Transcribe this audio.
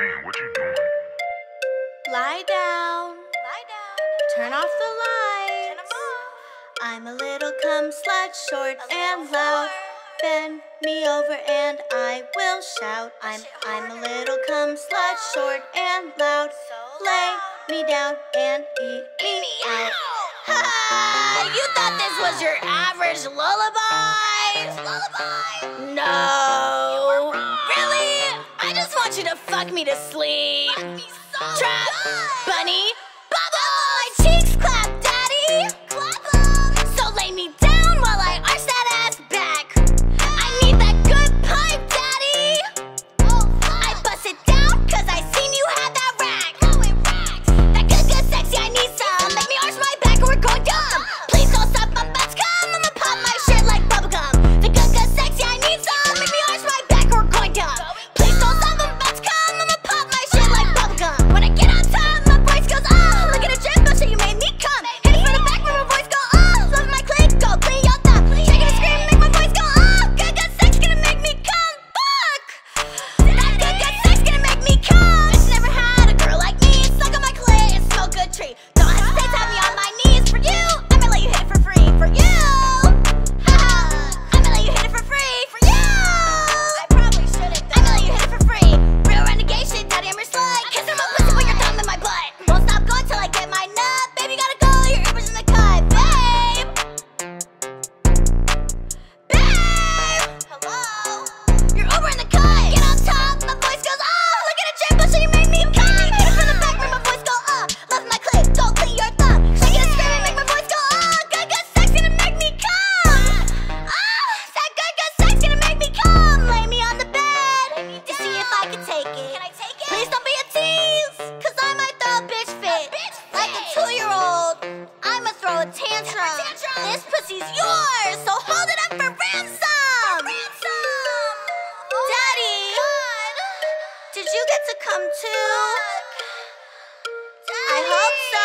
Dang, what you doing? Lie down. Turn off the lights. I'm a little cum slut, short and loud. Bend me over and I will shout. I'm a little cum slut, short and loud. Lay me down and eat me out. Ha! You thought this was your average lullaby? No. Really? I just want you to fuck me to sleep. Trap, Bunnie, bubble. My cheeks clap, daddy. Clap 'em. So lay me down while I arch that ass back. I need that good pipe, daddy. I bust it down 'cause I seen you had that rack. That good sexy, I need some. Make me arch my back or we're going dumb. Please don't stop, my butts come. I'ma pop my shit like bubblegum. The good sexy, I need some. Make me arch my back or we're going dumb. Please don't stop, my butts come. I'ma pop my shit like bubblegum. When I get on top, my voice goes, oh, look at a gym, bullshit, you made me come. Hit it from the back, make my voice go, oh, love my click, go clean your thumb. Shake it and scream, make my voice go, oh, good sex gonna make me come. Fuck! That good sex gonna make me come. Bitch never had a girl like me. Suck on my clit and smoke good tree. Don't hesitate to have me on my knees for you. I'ma let you hit it for free for you. I'ma let you hit it for free for you. I probably shouldn't though. I'ma let you hit it for free. Real renegade shit, daddy, I'm your slut. Kissing my pussy, put your thumb in my butt. Won't stop going till I get my nut. Baby, gotta go, your earbuds in the cut. Babe! Babe! Hello? You're over in the cut. Get on top, my voice goes, oh, look at a gym, bullshit, you made me come. Hit it from the back, make my voice go, love my click, go clean your thumb. Shake it and scream, make my voice go, good sex gonna make me come. That good sex gonna make me come. Lay me on the bed to see if I can take it. Can I take it? Please don't be a tease, 'cause I might throw a bitch fit. Like a 2-year-old, I'ma throw a tantrum. This pussy's yours, so hold it up for ransom. Daddy, did you get to come too? I hope so.